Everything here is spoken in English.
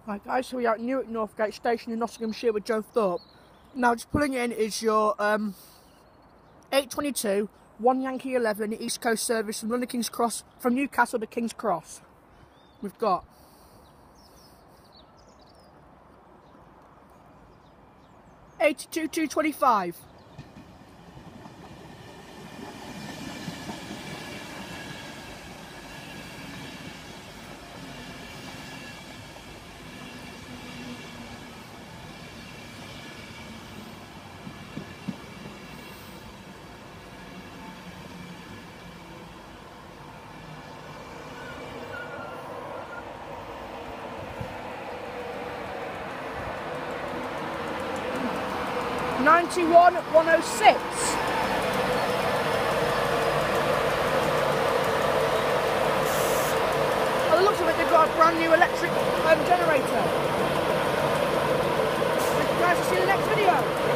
Right guys, so we're at Newark Northgate Station in Nottinghamshire with Joe Thorpe. Now just pulling in is your 822 1 Yankee 11 East Coast service from London King's Cross, from Newcastle to King's Cross. We've got 82,225. $91,106. By the looks of it, they've got a brand new electric generator. Thank you guys, see you in the next video.